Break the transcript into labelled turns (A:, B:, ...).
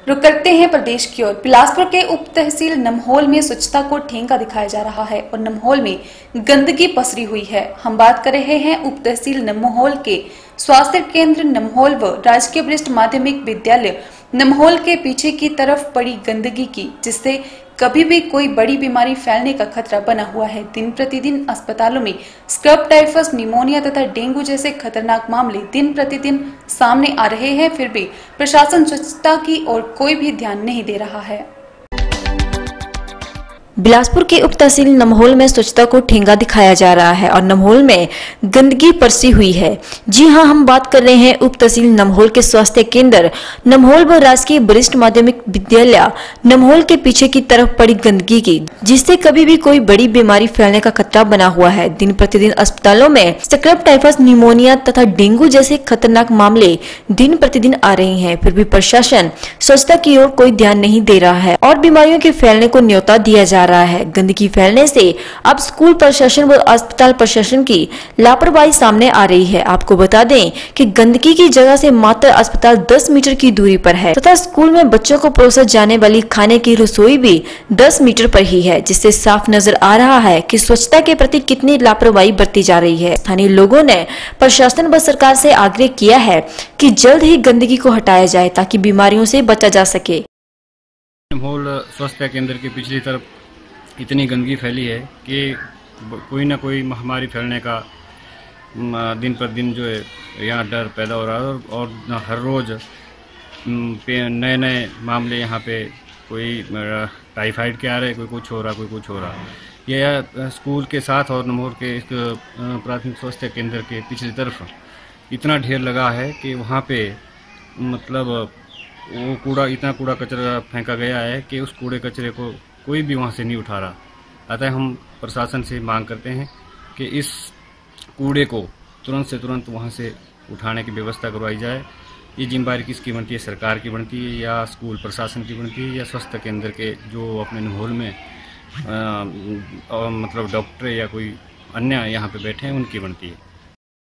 A: रुक करते हैं प्रदेश की ओर। बिलासपुर के उप तहसील नमहोल में स्वच्छता को ठेंगा दिखाया जा रहा है और नमहोल में गंदगी पसरी हुई है। हम बात कर रहे हैं उप तहसील नमहोल के स्वास्थ्य केंद्र नमहोल व राजकीय वरिष्ठ माध्यमिक विद्यालय नमहोल के पीछे की तरफ पड़ी गंदगी की, जिससे कभी भी कोई बड़ी बीमारी फैलने का खतरा बना हुआ है। दिन प्रतिदिन अस्पतालों में स्क्रब, टाइफस, निमोनिया तथा डेंगू जैसे खतरनाक मामले दिन प्रतिदिन सामने आ रहे हैं, फिर भी प्रशासन स्वच्छता की ओर कोई भी ध्यान नहीं दे रहा है।
B: बिलासपुर के उप तहसील नमहोल में स्वच्छता को ठेंगा दिखाया जा रहा है और नमहोल में गंदगी परसी हुई है। जी हां, हम बात कर रहे हैं उप तहसील नमहोल के स्वास्थ्य केंद्र नमहोल व राजकीय वरिष्ठ माध्यमिक विद्यालय नमहोल के पीछे की तरफ पड़ी गंदगी की, जिससे कभी भी कोई बड़ी बीमारी फैलने का खतरा बना हुआ है। दिन प्रतिदिन अस्पतालों में स्क्रब, टाइफस, निमोनिया तथा डेंगू जैसे खतरनाक मामले दिन प्रतिदिन आ रहे हैं, फिर भी प्रशासन स्वच्छता की ओर कोई ध्यान नहीं दे रहा है और बीमारियों के फैलने को न्योता दिया जा रहा है। गंदगी फैलने से अब स्कूल प्रशासन व अस्पताल प्रशासन की लापरवाही सामने आ रही है। आपको बता दें कि गंदगी की जगह से मात्र अस्पताल 10 मीटर की दूरी पर है तथा स्कूल में बच्चों को परोसा जाने वाली खाने की रसोई भी 10 मीटर पर ही है, जिससे साफ नजर आ रहा है कि स्वच्छता के प्रति कितनी लापरवाही बरती जा रही है। स्थानीय लोगों ने प्रशासन व सरकार से आग्रह किया है कि जल्द ही गंदगी को हटाया जाए ताकि बीमारियों से बचा जा सके।
C: नमहोल स्वास्थ्य केंद्र की पिछली तरफ इतनी गंदगी फैली है कि कोई ना कोई महामारी फैलने का दिन पर दिन जो है यहाँ डर पैदा हो रहा है और हर रोज़ नए नए मामले यहाँ पे कोई टाइफाइड के आ रहे, कोई कुछ हो रहा, कोई कुछ हो रहा। यह स्कूल के साथ और नमहोल के प्राथमिक स्वास्थ्य केंद्र के पिछली तरफ इतना ढेर लगा है कि वहाँ पे मतलब वो इतना कूड़ा कचरा फेंका गया है कि उस कूड़े कचरे को कोई भी वहाँ से नहीं उठा रहा। अतः हम प्रशासन से मांग करते हैं कि इस कूड़े को तुरंत से तुरंत वहाँ से उठाने की व्यवस्था करवाई जाए। ये जिम्मेदारी किसकी बनती है? सरकार की बनती है या स्कूल प्रशासन की बनती है या स्वास्थ्य केंद्र के जो अपने नमहोल में मतलब डॉक्टर या कोई अन्य यहाँ पे बैठे हैं उनकी बनती है।